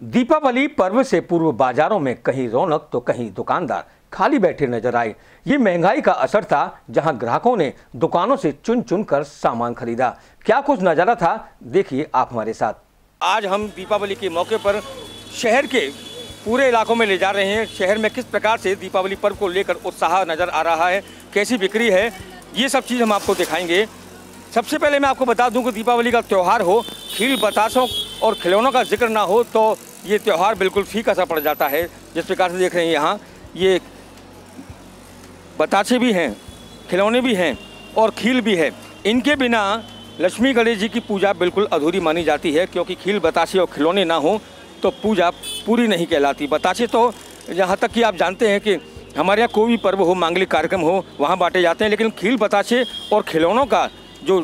दीपावली पर्व से पूर्व बाजारों में कहीं रौनक तो कहीं दुकानदार खाली बैठे नजर आए। ये महंगाई का असर था, जहां ग्राहकों ने दुकानों से चुन चुन कर सामान खरीदा। क्या कुछ नजारा था, देखिए आप हमारे साथ। आज हम दीपावली के मौके पर शहर के पूरे इलाकों में ले जा रहे हैं। शहर में किस प्रकार से दीपावली पर्व को लेकर उत्साह नजर आ रहा है, कैसी बिक्री है, ये सब चीज़ हम आपको दिखाएंगे। सबसे पहले मैं आपको बता दूं कि दीपावली का त्यौहार हो, खील बतासों और खिलौनों का जिक्र ना हो तो ये त्यौहार बिल्कुल फीका सा पड़ जाता है। जिस प्रकार से देख रहे हैं यहाँ, ये बतासे भी हैं, खिलौने भी हैं और खील भी है। इनके बिना लक्ष्मी गणेश जी की पूजा बिल्कुल अधूरी मानी जाती है, क्योंकि खील बतासे और खिलौने ना हो तो पूजा पूरी नहीं कहलाती। बतासे तो यहाँ तक कि आप जानते हैं कि हमारे यहाँ कोई भी पर्व हो, मांगलिक कार्यक्रम हो, वहाँ बांटे जाते हैं, लेकिन खील बतासे और खिलौनों का जो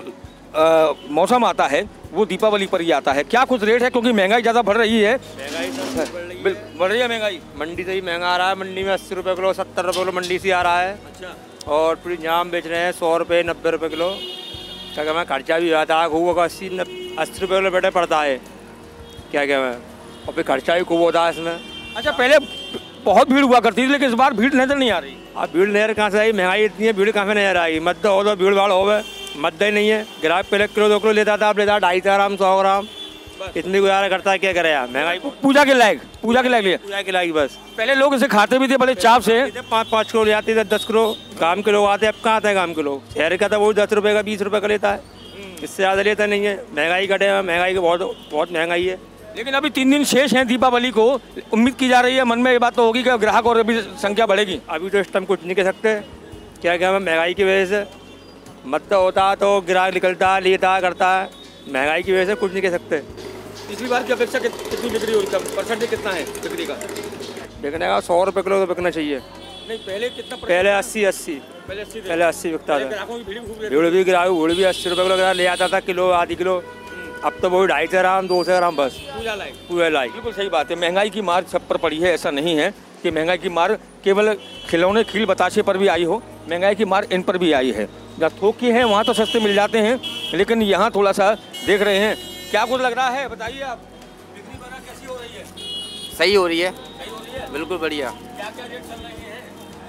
मौसम आता है वो दीपावली पर ही आता है। क्या कुछ रेट है, क्योंकि महंगाई ज़्यादा बढ़ रही है। महंगाई बढ़ रही है महंगाई। मंडी से ही महंगा आ रहा है। मंडी में 80 रुपये किलो, 70 रुपये किलो मंडी से आ रहा है। अच्छा। और फिर जाम बेच रहे हैं 100 रुपये, 90 रुपये किलो। क्या कहना, खर्चा भी आता है खूब, 80 रुपये किलो बेटे पड़ता है। क्या कहना, और फिर खर्चा भी खूब होता है इसमें। अच्छा, पहले बहुत भीड़ हुआ करती थी, लेकिन इस बार भीड़ नजर नहीं आ रही। अब भीड़ नजर कहाँ से आई? महंगाई इतनी है, भीड़ कहाँ से नजर आई? मद्दा हो तो भीड़ भाड़ हो गए, मद्दा ही नहीं है। ग्राहक पहले किलो 2 किलो लेता था, अब लेता 250 ग्राम, 100 ग्राम, इतनी गुजारा करता है। क्या करे यार, महंगाई पूजा के लायक लिया, पूजा के लायक बस। पहले लोग इसे खाते भी थे बड़े चाव से। 5-5 किलो ले आते थे, 10 किलो काम के लोग आते हैं। अब कहाँ आता है काम के लोग? शहर का था वो 10 रुपये का, 20 रुपये का लेता है, इससे ज़्यादा लेता नहीं है। महंगाई घटे, महंगाई की बहुत महंगाई है। लेकिन अभी 3 दिन शेष हैं दीपावली को। उम्मीद की जा रही है, मन में ये बात तो होगी कि ग्राहक और अभी संख्या बढ़ेगी। अभी तो इस टाइम कुछ नहीं कह सकते। क्या क्या महंगाई की वजह से मतलब होता है तो ग्राहक निकलता, लेता, करता है। महंगाई की वजह से कुछ नहीं कह सकते। पिछली बार की अपेक्षा कितनी बिक्री हुई, परसेंटेज कितना है बिक्री का? बिकने का 100 रुपये किलो तो बिकना चाहिए। नहीं, पहले कितना? पहले 80 पहले 80 बिकता था। भीड़ भी 80 रुपये किलो ले आता था, किलो आधी किलो। अब तो वही 250 ग्राम, 200 ग्राम बस। पूजा लाइक। बिल्कुल सही बात है। महंगाई की मार सब पर पड़ी है। ऐसा नहीं है कि महंगाई की मार केवल खिलौने खील बतासे पर भी आई हो, महंगाई की मार इन पर भी आई है। जहाँ थोक के हैं वहाँ तो सस्ते मिल जाते हैं, लेकिन यहाँ थोड़ा सा देख रहे हैं। क्या कुछ लग रहा है, बताइए आप। बिक्री वगैरह कैसी हो रही है? सही हो रही है, सही हो रही है, बिल्कुल बढ़िया। क्या क्या रेट चल रहे हैं?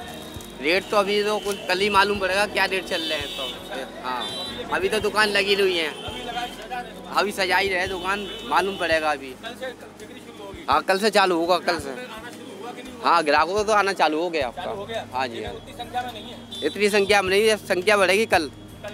रेट तो अभी तो कुछ कल ही मालूम पड़ेगा क्या रेट चल रहे हैं। तो हाँ, अभी तो दुकान लगी हुई है, अभी सजा ही रहे दुकान, मालूम पड़ेगा अभी। हाँ, कल से चालू होगा, कल से। हाँ, ग्राहकों को तो आना चालू हो गया आपका। हाँ जी, हाँ। इतनी संख्या में नहीं, संख्या बढ़ेगी कल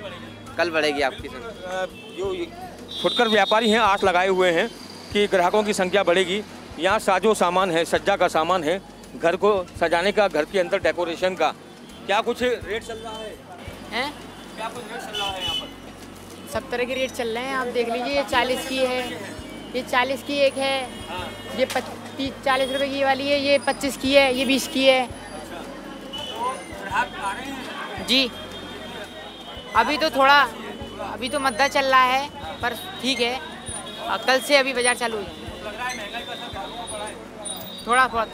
बढ़ेगी आपकी संख्या। जो फुटकर व्यापारी हैं आस लगाए हुए हैं कि ग्राहकों की संख्या बढ़ेगी। यहाँ साजो सामान है, सज्जा का सामान है, घर को सजाने का, घर के अंदर डेकोरेशन का। क्या कुछ रेट चल रहा है? क्या कुछ रेट चल रहा है यहाँ पर? सब तरह के रेट चल रहे हैं, आप देख लीजिए। ये 40 की है, ये 40 की एक है, ये 40 रुपए की वाली है, ये 25 की है, ये 20 की है। जी, अभी तो मद्दा चल रहा है, पर ठीक है। कल से अभी बाजार चालू है, थोड़ा बहुत।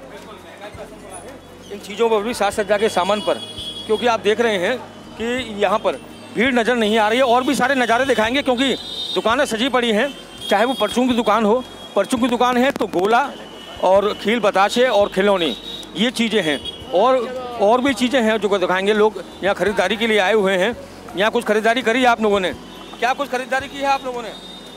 इन चीज़ों पर भी साज सज्जा के सामान पर, क्योंकि आप देख रहे हैं कि यहाँ पर भीड़ नज़र नहीं आ रही है। और भी सारे नज़ारे दिखाएंगे, क्योंकि दुकानें सजी पड़ी हैं। चाहे वो परचून की दुकान हो, परचून की दुकान है तो गोला और खील बताशे और खिलौने, ये चीज़ें हैं। और भी चीज़ें हैं जो दिखाएंगे। लोग यहाँ खरीदारी के लिए आए हुए हैं। यहाँ कुछ खरीदारी करी है आप लोगों ने? क्या कुछ खरीदारी की है आप लोगों ने?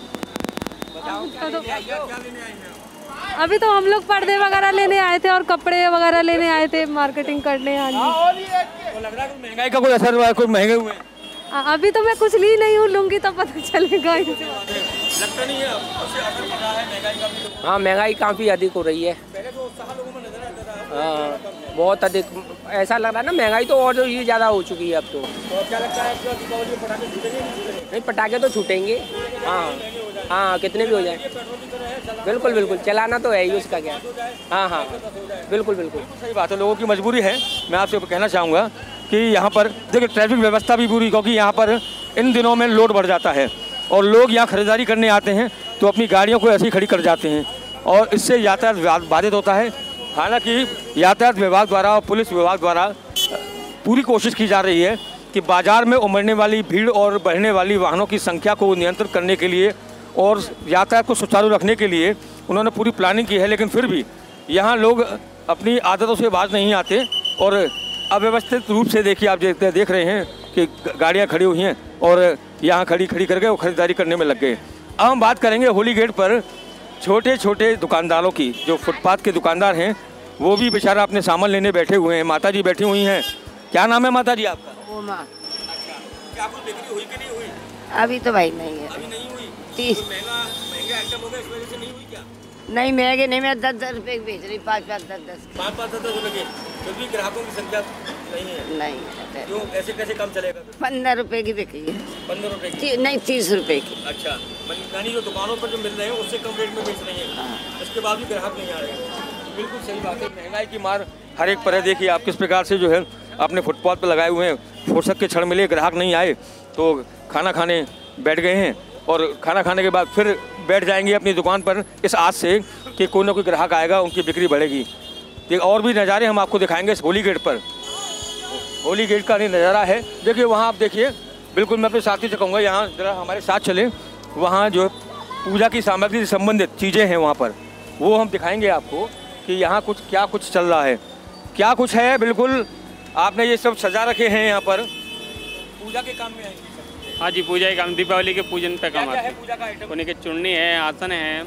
अभी तो हम लोग पर्दे वगैरह लेने आए थे और कपड़े वगैरह लेने आए थे, मार्केटिंग करने। हाँ जी। तो लग रहा है महंगाई का कोई असर हुआ है, कोई महंगे हुए हैं? अभी तो मैं कुछ ली नहीं हूँ, लूंगी तो पता चलेगा। लगता नहीं है असर पड़ रहा है महंगाई का भी? हाँ, महंगाई काफ़ी अधिक हो रही है। पहले तो उत्साह लोगों में नजर आता था। हाँ, बहुत अधिक। ऐसा लग रहा है ना, महंगाई तो और ये ज़्यादा हो चुकी है अब तो। क्या लगता है कि दीपावली में पटाखे छूटेंगे नहीं छूटेंगे? नहीं, पटाखे तो छूटेंगे। हाँ, कितने भी हो जाए। बिल्कुल चलाना तो है ही, उसका क्या। हाँ, बिल्कुल सही बात है। लोगों की मजबूरी है। मैं आपसे कहना चाहूँगा कि यहाँ पर देखिए ट्रैफिक व्यवस्था भी बुरी, क्योंकि यहाँ पर इन दिनों में लोड बढ़ जाता है और लोग यहाँ खरीदारी करने आते हैं तो अपनी गाड़ियों को ऐसे ही खड़ी कर जाते हैं और इससे यातायात बाधित होता है। हालांकि यातायात विभाग द्वारा और पुलिस विभाग द्वारा पूरी कोशिश की जा रही है कि बाजार में उमड़ने वाली भीड़ और बढ़ने वाली वाहनों की संख्या को नियंत्रित करने के लिए और यातायात को सुचारू रखने के लिए उन्होंने पूरी प्लानिंग की है, लेकिन फिर भी यहाँ लोग अपनी आदतों से बाज नहीं आते और अव्यवस्थित रूप से देखिए आप देख रहे हैं कि गाड़ियाँ खड़ी हुई हैं और यहाँ खड़ी करके वो खरीदारी करने में लग गए। अब हम बात करेंगे होली गेट पर छोटे छोटे दुकानदारों की, जो फुटपाथ के दुकानदार हैं वो भी बेचारा अपने सामान लेने बैठे हुए हैं। माता जी बैठी हुई हैं। क्या नाम है माता जी आपका? उमा। अच्छा, क्या कुछ बिक्री हुई कि नहीं हुई? अभी तो भाई नहीं है। अभी नहीं हुई। 30 तो महंगे आइटम हो गए, इस वजह से नहीं हुई क्या? नहीं महंगे नहीं, मैं 10-10 रुपए की बेच रही, 5-5, 10-10 5-5, 10-10 रुपए के, फिर भी ग्राहकों की संख्या नहीं है। नहीं। क्यों, ऐसे कैसे काम चलेगा? 15 रुपए की बिकी है। 15 रुपए की? नहीं 30 रुपए की। अच्छा, यानी जो दुकानों पर जो मिल रहे हैं उससे कम रेट में बेच रही हैं, उसके बाद भी ग्राहक नहीं आ रहे हैं। बिल्कुल सही बात है। महंगाई की मार हर एक पर है। देखिए आप किस प्रकार से जो है अपने फुटपाथ पर लगाए हुए हैं। फुर्सत के क्षण मिले, ग्राहक नहीं आए तो खाना खाने बैठ गए हैं और खाना खाने के बाद फिर बैठ जाएंगे अपनी दुकान पर इस आस से कि कोई ना कोई ग्राहक आएगा, उनकी बिक्री बढ़ेगी। एक और भी नज़ारे हम आपको दिखाएंगे इस होली गेट पर। होली गेट का नज़ारा है, देखिए वहाँ आप देखिए। बिल्कुल मैं अपने साथी से कहूँगा यहाँ ज़रा हमारे साथ चले। वहाँ जो पूजा की सामग्री से संबंधित चीज़ें हैं वहाँ पर वो हम दिखाएंगे आपको कि यहाँ क्या कुछ चल रहा है, क्या कुछ है। बिल्कुल आपने ये सब सजा रखे हैं यहाँ पर, पूजा के काम में है। हाँ जी, पूजा के काम, दीपावली के पूजन पे काम आते हैं। पूजा का आइटम उन्हीं के चुन्नी है, आसन है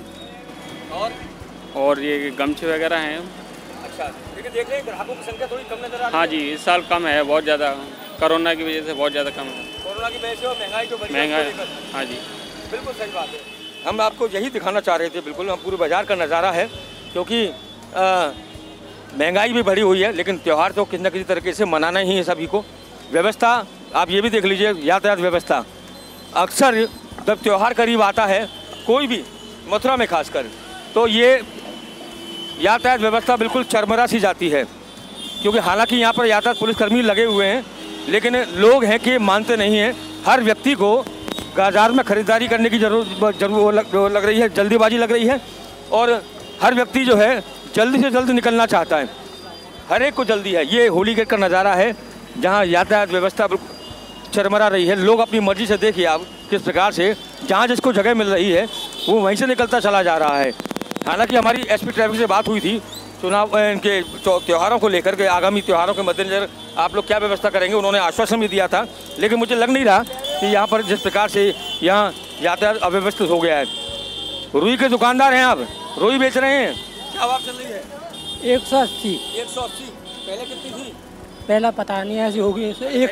और ये गमछे वगैरह हैं। अच्छा, लेकिन देख रहे हैं ग्राहकों की संख्या थोड़ी कम नजर आ रही है। हाँ जी, इस साल कम है, बहुत ज़्यादा। कोरोना की वजह से बहुत ज़्यादा कम है। कोरोना की वजह से और महंगाई जो बढ़ी है महंगाई। उसको लेकर। हाँ जी, बिल्कुल सही बात है। हम आपको यही दिखाना चाह रहे थे। बिल्कुल हम पूरे बाजार का नज़ारा है, क्योंकि महंगाई भी बढ़ी हुई है, लेकिन त्यौहार तो किसी न किसी तरीके से मनाना ही है सभी को। व्यवस्था आप ये भी देख लीजिए, यातायात व्यवस्था। अक्सर जब त्यौहार करीब आता है, कोई भी मथुरा में खासकर, तो ये यातायात व्यवस्था बिल्कुल चरमरा सी जाती है, क्योंकि हालांकि यहाँ पर यातायात पुलिसकर्मी लगे हुए हैं, लेकिन लोग हैं कि मानते नहीं हैं। हर व्यक्ति को बाजार में खरीदारी करने की जरूरत लग रही है, जल्दीबाजी लग रही है और हर व्यक्ति जो है जल्दी से जल्दी निकलना चाहता है। हर एक को जल्दी है। ये होली गेट का नज़ारा है जहाँ यातायात व्यवस्था चरमरा रही है। लोग अपनी मर्जी से देखिए आप किस प्रकार से जहाँ जिसको जगह मिल रही है वो वहीं से निकलता चला जा रहा है। हालांकि हमारी एसपी ट्रैफिक से बात हुई थी चुनाव इनके त्योहारों को लेकर के, आगामी त्योहारों के मद्देनजर आप लोग क्या व्यवस्था करेंगे, उन्होंने आश्वासन भी दिया था, लेकिन मुझे लग नहीं रहा कि यहाँ पर जिस प्रकार से यहाँ यातायात अव्यवस्थित हो गया है। रुई के दुकानदार हैं आप, रुई बेच रहे हैं, क्या भाव चल रही है? 180। 180। पहले कितनी थी? पहला पता नहीं ऐसी होगी।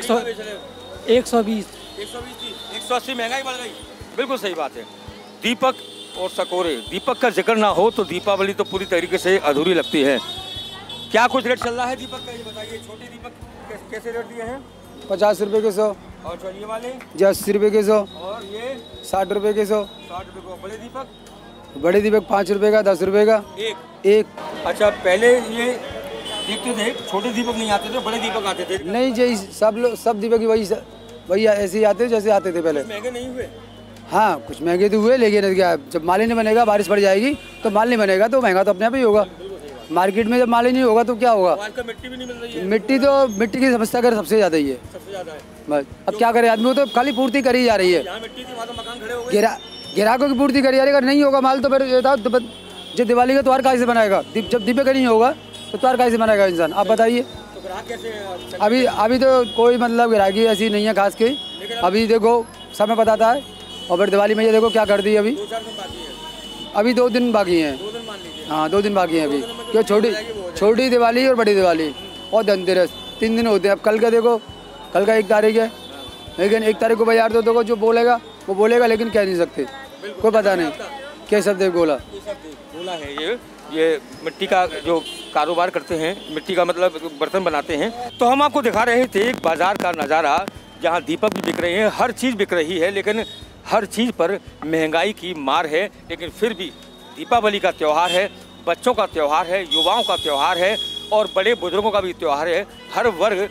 120 थी, 180 महंगाई बढ़ गई। बिल्कुल सही बात है। दीपक और सकोरे, दीपक का जिक्र ना हो तो दीपावली तो पूरी तरीके से अधूरी लगती है। क्या कुछ रेट चल रहा है दीपक का, ये बताइए। छोटे दीपक कैसे रेट दिए हैं? 50 रुपए के 100। और जो ये वाले? 80 रुपए के 100। और ये 60 रुपए के 100। 60 रुपए को। बड़े दीपक? बड़े दीपक 5 रुपए का, 10 रुपए का एक। अच्छा, पहले ये देखते थे छोटे दीपक नहीं आते थे, बड़े दीपक आते थे? नहीं जी, सब दीपक ही वही ऐसे ही आते जैसे आते थे पहले। महंगे नहीं हुए? हाँ, कुछ महंगे तो हुए, लेकिन क्या जब माल ही नहीं बनेगा, बारिश पड़ जाएगी तो माल नहीं बनेगा तो महंगा तो अपने आप ही होगा। मार्केट में जब माल ही नहीं होगा तो क्या होगा? मिट्टी भी नहीं मिल रही है। मिट्टी की समस्या कर सबसे ज़्यादा ही है। सबसे ज़्यादा है। बस अब क्या करे आदमी, तो खाली पूर्ति करी जा रही है। मिट्टी थी, वहाँ तो मकान खड़े हो गए। ग्राहकों की पूर्ति करी जा रही है। अगर नहीं होगा माल तो फिर जो दिवाली का त्योहार कैसे बनाएगा? जब दीपक नहीं होगा तो त्योहार कैसे बनाएगा इंसान? आप बताइए। तो ग्राहक कैसे? अभी तो कोई मतलब ग्राहकी ऐसी नहीं है खास की। अभी देखो समय बताता है, और फिर दिवाली में ये देखो क्या कर दी। अभी 2-4 दिन बाकी है। अभी 2 दिन बाकी हैं। 2 दिन मान लीजिए। हाँ, 2 दिन बाकी हैं अभी, क्यों छोटी दिवाली और बड़ी दिवाली और धनतेरस 3 दिन होते हैं। अब कल का देखो, कल का 1 तारीख है, लेकिन 1 तारीख को बाजार तो देखो जो बोलेगा वो बोलेगा, लेकिन कह नहीं सकते, कोई पता नहीं क्या शब्द बोला है। ये मिट्टी का जो कारोबार करते हैं, मिट्टी का मतलब बर्तन बनाते हैं। तो हम आपको दिखा रहे थे एक बाजार का नज़ारा जहाँ दीपक भी बिक रहे हैं, हर चीज़ बिक रही है, लेकिन हर चीज़ पर महंगाई की मार है। लेकिन फिर भी दीपावली का त्यौहार है, बच्चों का त्यौहार है, युवाओं का त्यौहार है और बड़े बुजुर्गों का भी त्यौहार है। हर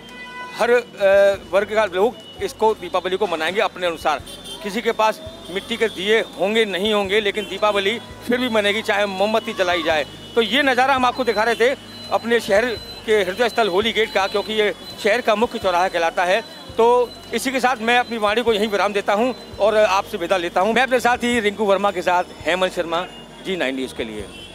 वर्ग का लोग इसको दीपावली को मनाएंगे अपने अनुसार। किसी के पास मिट्टी के दिए होंगे नहीं होंगे, लेकिन दीपावली फिर भी मनेगी, चाहे मोमबत्ती जलाई जाए। तो ये नज़ारा हम आपको दिखा रहे थे अपने शहर के हृदय स्थल होली गेट का, क्योंकि ये शहर का मुख्य चौराहा कहलाता है। तो इसी के साथ मैं अपनी वाणी को यहीं विराम देता हूं और आपसे विदा लेता हूं। मैं अपने साथ ही रिंकू वर्मा के साथ हेमंत शर्मा, G9 न्यूज़ के लिए।